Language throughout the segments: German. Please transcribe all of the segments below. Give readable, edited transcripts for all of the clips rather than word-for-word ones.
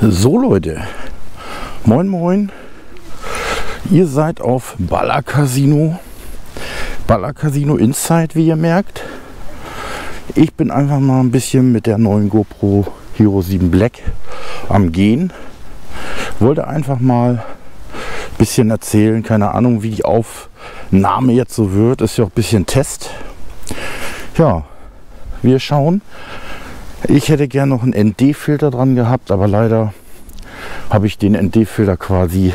So Leute, moin moin, ihr seid auf Baller Casino Inside, wie ihr merkt. Ich bin einfach mal ein bisschen mit der neuen GoPro Hero 7 Black am Gehen. Wollte einfach mal ein bisschen erzählen, keine Ahnung wie die Aufnahme jetzt so wird, ist ja auch ein bisschen Test. Ja, wir schauen. Ich hätte gern noch einen ND-Filter dran gehabt, aber leider habe ich den ND-Filter quasi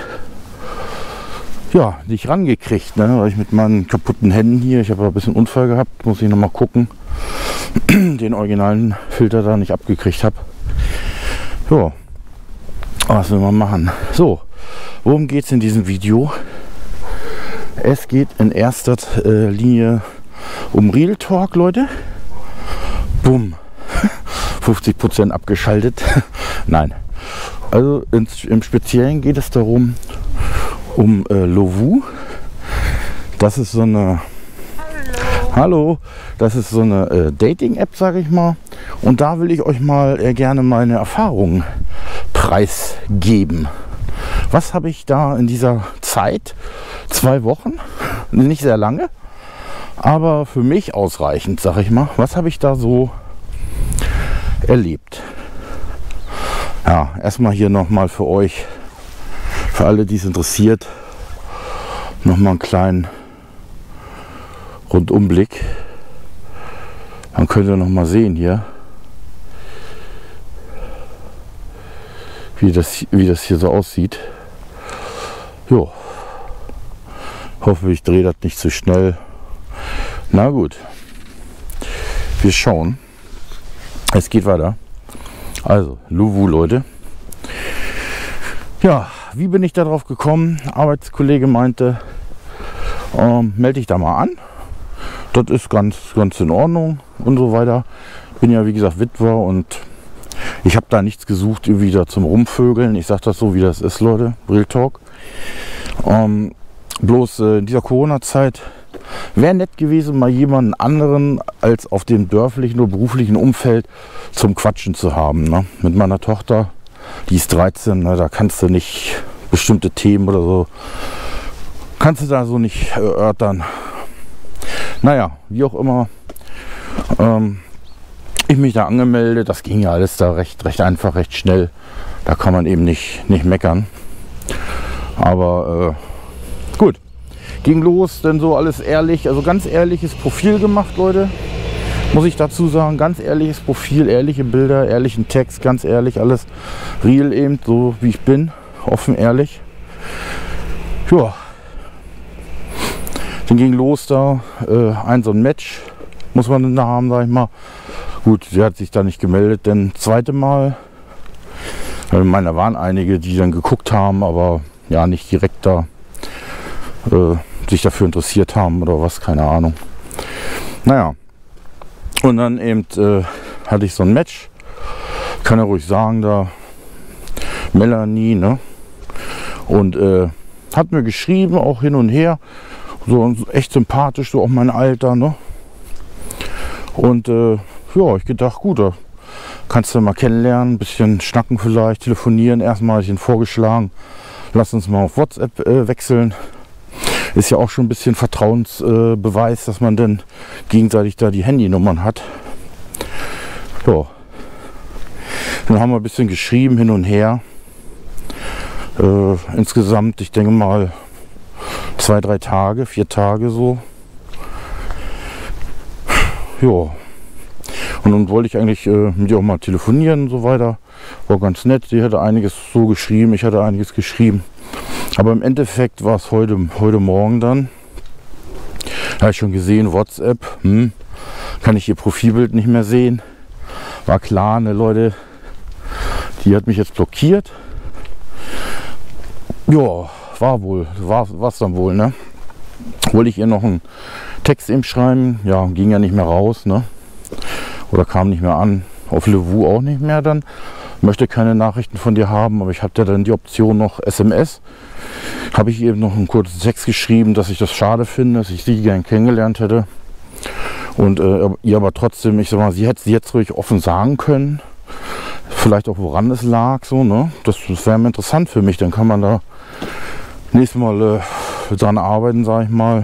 nicht rangekriegt, ne? Weil ich mit meinen kaputten Händen hier, ich habe ein bisschen Unfall gehabt, muss ich noch mal gucken, den originalen Filter da nicht abgekriegt habe. Ja, was will man machen? So, worum geht es in diesem Video? Es geht in erster Linie um Real Talk, Leute. Bumm. 50% abgeschaltet. Nein. Also im Speziellen geht es darum, um Lovoo. Das ist so eine Hallo, das ist so eine Dating-App, sage ich mal. Und da will ich euch mal gerne meine Erfahrungen preisgeben. Was habe ich da in dieser Zeit, 2 Wochen, nicht sehr lange, aber für mich ausreichend, sage ich mal. Was habe ich da so erlebt? Ja, erstmal hier nochmal für euch, für alle, die es interessiert, nochmal einen kleinen Rundumblick. Dann könnt ihr nochmal sehen hier, wie das hier so aussieht. Jo. Hoffe, ich drehe das nicht zu schnell. Na gut. Wir schauen. Es geht weiter. Also, Lovoo, Leute. Ja, wie bin ich darauf gekommen? Arbeitskollege meinte, melde dich da mal an. Das ist ganz in Ordnung und so weiter. Bin ja wie gesagt Witwer und ich habe da nichts gesucht, irgendwie da zum Rumvögeln. Ich sage das so, wie das ist, Leute. Real Talk. Bloß in dieser Corona-Zeit wäre nett gewesen, mal jemanden anderen als auf dem dörflichen oder beruflichen Umfeld zum Quatschen zu haben. Ne? Mit meiner Tochter, die ist 13, ne? Da kannst du nicht bestimmte Themen oder so, kannst du da so nicht erörtern. Naja, wie auch immer, ich mich da angemeldet, das ging ja alles da recht einfach, recht schnell. Da kann man eben nicht meckern. Aber gut. Ging los, denn so alles ehrlich, also ganz ehrliches Profil gemacht, Leute. Muss ich dazu sagen, ganz ehrliches Profil, ehrliche Bilder, ehrlichen Text, ganz ehrlich, alles real eben, so wie ich bin, offen, ehrlich. Ja. Dann ging los da, so ein Match, muss man da haben, sag ich mal. Gut, sie hat sich da nicht gemeldet, denn zweite Mal, ich meine, da waren einige, die dann geguckt haben, aber ja, nicht direkt da sich dafür interessiert haben oder was, keine Ahnung. Naja, und dann eben hatte ich so ein Match, kann ja ruhig sagen, da Melanie, ne? Und hat mir geschrieben, auch hin und her, so echt sympathisch, so auch mein Alter, ne? Und ja, ich gedacht, gut, da kannst du mal kennenlernen, ein bisschen schnacken vielleicht, telefonieren. Erstmal habe ich ihn vorgeschlagen, lass uns mal auf WhatsApp wechseln. Ist ja auch schon ein bisschen Vertrauensbeweis, dass man dann gegenseitig da die Handynummern hat. Ja. Dann haben wir ein bisschen geschrieben, hin und her. Insgesamt, ich denke mal 2, 3 Tage, 4 Tage so. Ja. Und dann wollte ich eigentlich mit ihr auch mal telefonieren und so weiter. War ganz nett. Sie hatte einiges so geschrieben, ich hatte einiges geschrieben. Aber im Endeffekt war es heute Morgen dann. Da habe ich schon gesehen, WhatsApp. Kann ich ihr Profilbild nicht mehr sehen. War klar, ne Leute. Die hat mich jetzt blockiert. Ja, war's dann wohl, ne? Wollte ich ihr noch einen Text eben schreiben. Ja, ging ja nicht mehr raus, ne? Oder kam nicht mehr an. Auf Lovoo auch nicht mehr dann. Möchte keine Nachrichten von dir haben, aber ich hatte dann die Option noch SMS. Habe ich eben noch einen kurzen Text geschrieben, dass ich das schade finde, dass ich sie gern kennengelernt hätte. Und ihr aber trotzdem, ich sag mal, sie hätte es jetzt ruhig offen sagen können. vielleicht auch woran es lag, so, ne? Das wäre interessant für mich, dann kann man da nächstes Mal dran arbeiten, sage ich mal.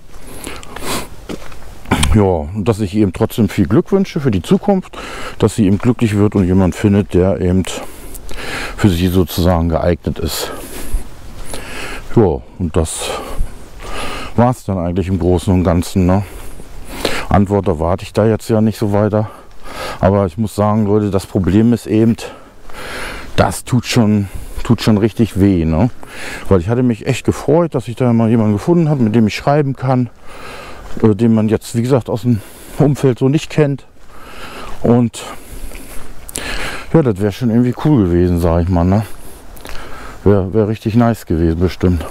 Ja, und dass ich ihm trotzdem viel Glück wünsche für die Zukunft, dass sie eben glücklich wird und jemand findet, der eben für sie sozusagen geeignet ist. Ja, und das war es dann eigentlich im Großen und Ganzen, ne? Antwort erwarte ich da jetzt ja nicht so weiter. Aber ich muss sagen, Leute, das Problem ist eben, das tut schon richtig weh, ne? Weil ich hatte mich echt gefreut, dass ich da mal jemanden gefunden habe, mit dem ich schreiben kann, den man jetzt, wie gesagt, aus dem Umfeld so nicht kennt. Und ja, das wäre schon irgendwie cool gewesen, sage ich mal, ne? Wäre richtig nice gewesen, bestimmt.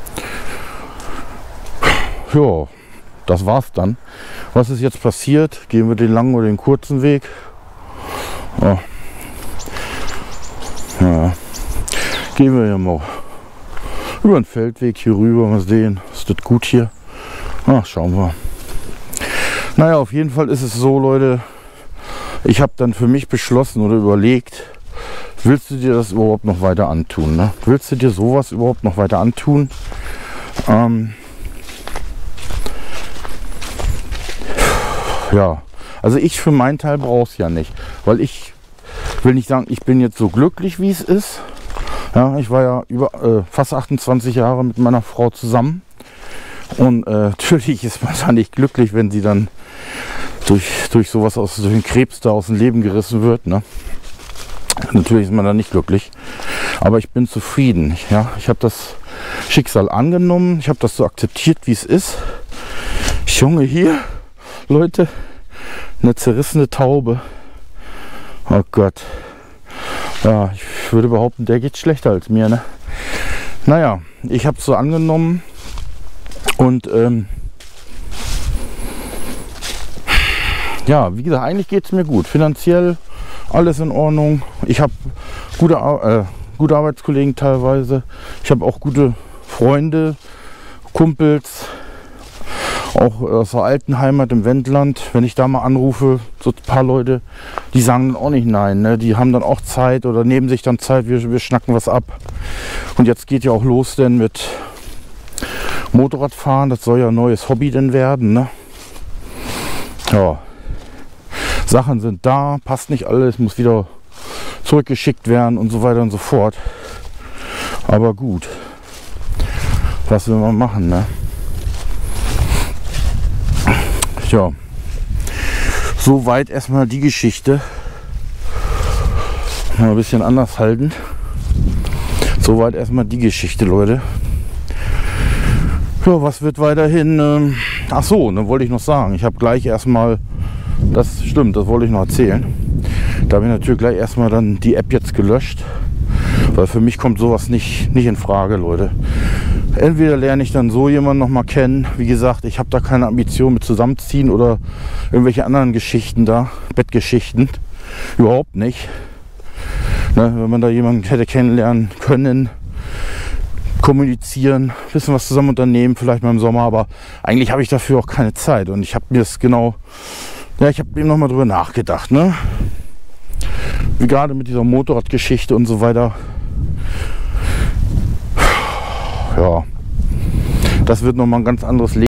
Ja, das war's dann. Was ist jetzt passiert? Gehen wir den langen oder den kurzen Weg? Oh. Ja. Gehen wir ja mal über den Feldweg hier rüber. Mal sehen, ist das gut hier? Ach, schauen wir. Naja, auf jeden Fall ist es so, Leute. Ich habe dann für mich beschlossen oder überlegt, willst du dir das überhaupt noch weiter antun? Ne? Willst du dir sowas überhaupt noch weiter antun? Ja, also ich für meinen Teil brauche es ja nicht, weil ich will nicht sagen, ich bin jetzt so glücklich, wie es ist. Ja, ich war ja über fast 28 Jahre mit meiner Frau zusammen und natürlich ist man da nicht glücklich, wenn sie dann durch sowas durch den Krebs da aus dem Leben gerissen wird. Ne? Natürlich ist man da nicht glücklich, aber ich bin zufrieden. Ja? Ich habe das Schicksal angenommen, ich habe das so akzeptiert, wie es ist. Junge, hier, Leute, eine zerrissene Taube. Oh Gott. Ja, ich würde behaupten, der geht schlechter als mir. Ne? Naja, ich habe es so angenommen und ja, wie gesagt, eigentlich geht es mir gut. Finanziell alles in Ordnung. Ich habe gute Arbeitskollegen teilweise. Ich habe auch gute Freunde, Kumpels, auch aus der alten Heimat im Wendland. Wenn ich da mal anrufe, so ein paar Leute, die sagen dann auch nicht nein. Ne? Die haben dann auch Zeit oder nehmen sich dann Zeit, wir schnacken was ab. Und jetzt geht ja auch los denn mit Motorradfahren. Das soll ja ein neues Hobby denn werden. Ne? Ja. Sachen sind da, passt nicht alles, muss wieder zurückgeschickt werden und so weiter und so fort. Aber gut, was will man machen, ne? Ja, soweit erstmal die Geschichte. Mal ein bisschen anders halten. Soweit erstmal die Geschichte, Leute. Ja, was wird weiterhin? Ach so, dann wollte ich noch sagen, ich habe gleich erstmal, das stimmt, das wollte ich noch erzählen. Da habe ich natürlich gleich erstmal dann die App jetzt gelöscht, weil für mich kommt sowas nicht in Frage, Leute. Entweder lerne ich dann so jemanden noch mal kennen, wie gesagt, ich habe da keine Ambition mit zusammenziehen oder irgendwelche anderen Geschichten da, Bettgeschichten, überhaupt nicht. Ne, wenn man da jemanden hätte kennenlernen können, kommunizieren, ein bisschen was zusammen unternehmen, vielleicht mal im Sommer, aber eigentlich habe ich dafür auch keine Zeit und ich habe mir das genau, ja, ich habe eben noch mal drüber nachgedacht, ne? Wie gerade mit dieser Motorradgeschichte und so weiter. Ja, das wird noch mal ein ganz anderes Leben.